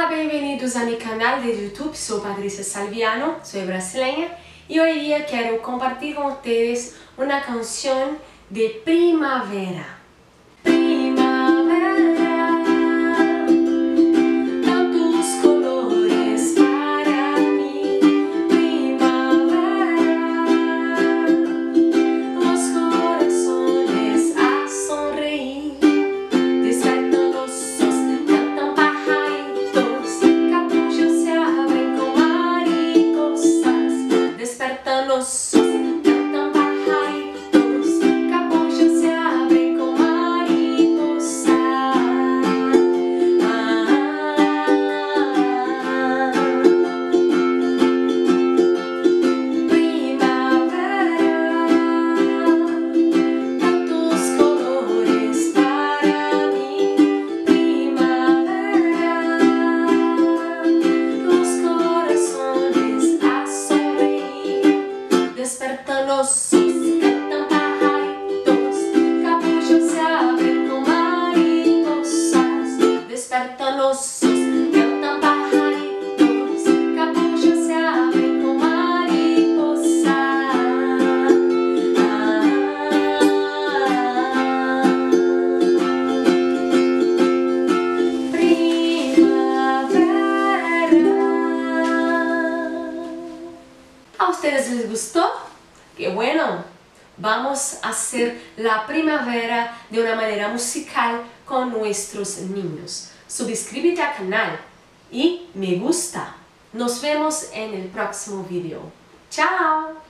Olá, bem-vindos a meu canal de YouTube. Sou Patrícia Salviano, sou brasileña e hoje dia quero compartilhar com vocês uma canção de primavera. Cantam pajaritos, capuchas se abren con mariposas. Primavera, tantos colores para mí. Primavera, los corazones a sonreír. Despertan los ojos, cantan pajaritos, capuchos se abren con mariposas. Despertan los ojos, cantan pajaritos, capuchos se abren con mariposas. ¿A ustedes les gustó? ¡Qué bueno! Vamos a hacer la primavera de una manera musical con nuestros niños. Suscríbete al canal y me gusta. Nos vemos en el próximo video. ¡Chao!